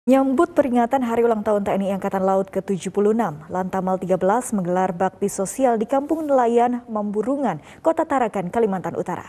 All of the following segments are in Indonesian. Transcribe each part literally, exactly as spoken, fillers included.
Menyambut peringatan Hari Ulang Tahun T N I Angkatan Laut ke tujuh puluh enam, Lantamal tiga belas menggelar bakti sosial di Kampung Nelayan Mamburungan, Kota Tarakan, Kalimantan Utara.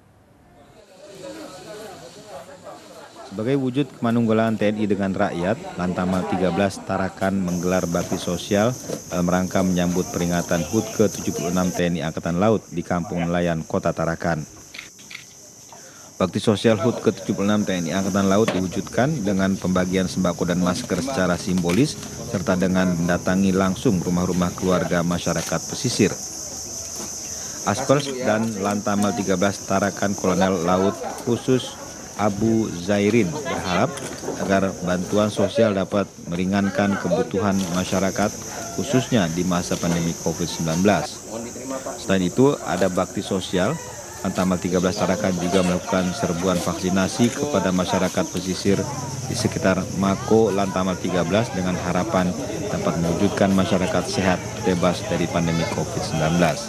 Sebagai wujud kemanunggalan T N I dengan rakyat, Lantamal tiga belas Tarakan menggelar bakti sosial dalam rangka menyambut peringatan H U T ke tujuh puluh enam T N I Angkatan Laut di Kampung Nelayan, Kota Tarakan. Bakti sosial H U T ke tujuh puluh enam T N I Angkatan Laut diwujudkan dengan pembagian sembako dan masker secara simbolis, serta dengan mendatangi langsung rumah-rumah keluarga masyarakat pesisir. Aspers dan Lantamal tiga belas Tarakan Kolonel Laut Khusus Abu Zairin berharap agar bantuan sosial dapat meringankan kebutuhan masyarakat, khususnya di masa pandemi COVID sembilan belas. Selain itu, ada bakti sosial. Lantamal tiga belas Tarakan juga melakukan serbuan vaksinasi kepada masyarakat pesisir di sekitar Mako Lantamal tiga belas dengan harapan dapat mewujudkan masyarakat sehat bebas dari pandemi COVID sembilan belas.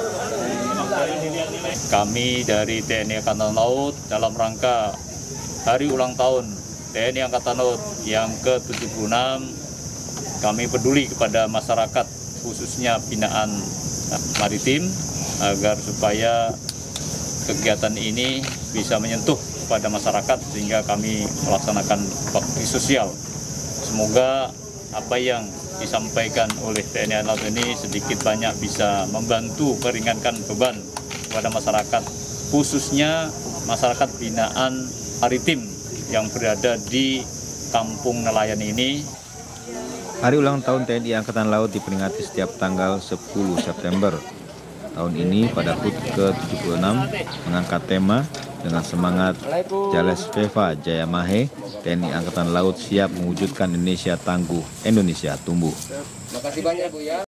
Kami dari T N I Angkatan Laut dalam rangka Hari Ulang Tahun T N I Angkatan Laut yang ke tujuh puluh enam, kami peduli kepada masyarakat khususnya binaan maritim agar supaya kegiatan ini bisa menyentuh kepada masyarakat sehingga kami melaksanakan bakti sosial. Semoga apa yang disampaikan oleh T N I Angkatan Laut ini sedikit banyak bisa membantu meringankan beban kepada masyarakat, khususnya masyarakat binaan maritim yang berada di Kampung Nelayan ini. Hari ulang tahun T N I Angkatan Laut diperingati setiap tanggal sepuluh September. Tahun ini pada H U T ke tujuh puluh enam mengangkat tema dengan semangat Jales Veva Jaya Mahe, T N I Angkatan Laut siap mewujudkan Indonesia tangguh, Indonesia tumbuh. Makasih banyak Bu ya.